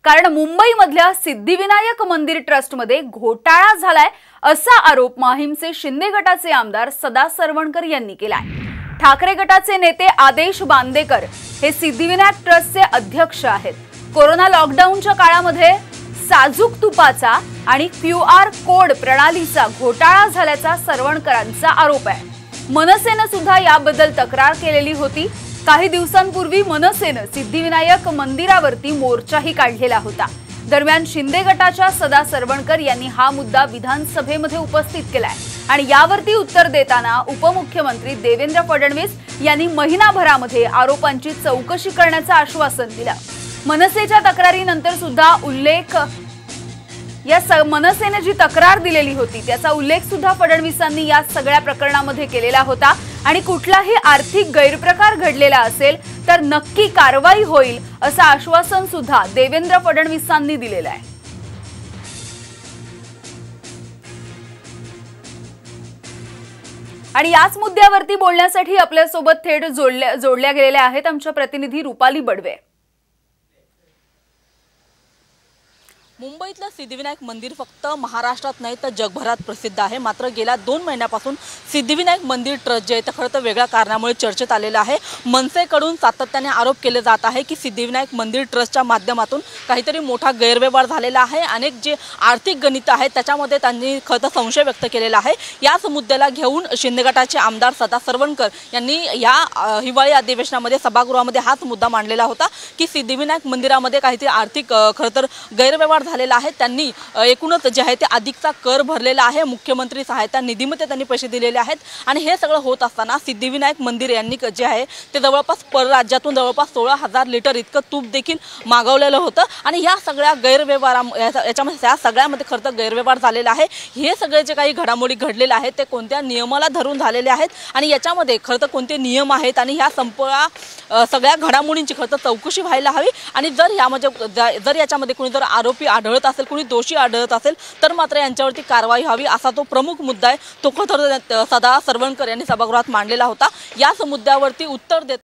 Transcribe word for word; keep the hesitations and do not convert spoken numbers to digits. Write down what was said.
कारण मुंबईमधल्या सिद्धिविनायक मंदिर ट्रस्टमध्ये घोटाळा झालाय असा आरोप माहीमचे शिंदे गटाचे आमदार सदा सरवणकर यांनी केलाय। ठाकरे गटाचे नेते आदेश बांदेकर हे सिद्धिविनायक ट्रस्टचे अध्यक्ष आहेत। कोरोना लॉकडाऊनच्या काळामध्ये साजूक तुपाचा आणि क्यू आर कोड प्रणालीचा घोटाळा झाल्याचा सरवणकरांचा आरोप आहे। मनसेने सुद्धा याबद्दल तक्रार केलेली होती। काही दिवसांपूर्वी मनसेने सिद्धिविनायक मंदिरावरती मोर्चाही काढलेला होता। दरम्यान शिंदे गटाच्या सदा सरवणकर यांनी हा मुद्दा विधानसभेमध्ये उपस्थित केलाय आणि यावरती उत्तर देताना उपमुख्यमंत्री देवेंद्र फडणवीस यांनी महिनाभरामध्ये आरोपांची चौकशी करण्याचं आश्वासन दिलं। मनसेच्या तक्रारीनंतर सुद्धा उल्लेख या मनसेने जी तक्रार दिलेली होती त्याचा उल्लेख सुद्धा फडणवीसांनी या सगळ्या प्रकरणामध्ये केलेला होता आणि कुठलाही आर्थिक गैरप्रकार घडलेला असेल तर नक्की कारवाई होईल असं आश्वासन सुद्धा देवेंद्र फडणवीसांनी दिलेलं आहे। आणि याच मुद्द्यावरती बोलण्यासाठी आपल्या सोबत थेट जोडल्या जोडल्या गेलेल्या आहेत आमच्या प्रतिनिधी रुपाली बडवे। मुंबईतलं सिद्धिविनायक मंदिर फक्त महाराष्ट्रात नाही तर जगभरात प्रसिद्ध आहे। मात्र गेल्या दोन महिन्यापासून सिद्धिविनायक मंदिर ट्रस्ट जे आहे ते खरं तर वेगळ्या कारणामुळे चर्चेत आलेलं आहे। मनसेकडून सातत्याने आरोप केले जात आहे की सिद्धिविनायक मंदिर ट्रस्टच्या माध्यमातून काहीतरी मोठा गैरव्यवहार झालेला आहे। अनेक जे आर्थिक गणित आहेत त्याच्यामध्ये त्यांनी खरं तर संशय व्यक्त केलेला आहे। याच मुद्द्याला घेऊन शिंदे गटाचे आमदार सदा सरवणकर यांनी या हिवाळी अधिवेशनामध्ये सभागृहामध्ये हाच मुद्दा मांडलेला होता की सिद्धिविनायक मंदिरामध्ये काहीतरी आर्थिक खरं तर गैरव्यवहार झालेला आहे। त्यांनी एकूणच जे आहे ते अधिकचा कर भरलेला आहे। मुख्यमंत्री सहायता निधीमध्ये त्यांनी पैसे दिलेले आहेत आणि हे सगळं होत असताना सिद्धिविनायक मंदिर यांनी जे आहे ते जवळपास परराज्यातून जवळपास सोळा हजार लिटर इतकं तूप देखील मागवलेलं होतं आणि या सगळ्या गैरव्यवहारा याच्यामध्ये त्या सगळ्यामध्ये खरं तर गैरव्यवहार झालेला आहे। हे सगळे जे काही घडामोडी घडलेले आहेत ते कोणत्या नियमाला धरून झालेले आहेत आणि याच्यामध्ये खरं तर कोणते नियम आहेत आणि ह्या संपूर्ण सगळ्या घडामोडींची खरं तर चौकशी व्हायला हवी आणि जर यामध्ये जर याच्यामध्ये कोणी जर आरोपी आढळत असेल कोणी दोषी आढळत असेल तर मात्र यांच्यावरती कारवाई व्हावी असा तो प्रमुख मुद्दा आहे। तो खरं तर सदा सरवणकर यांनी सभागृहात मांडलेला होता। याच मुद्द्यावरती उत्तर देत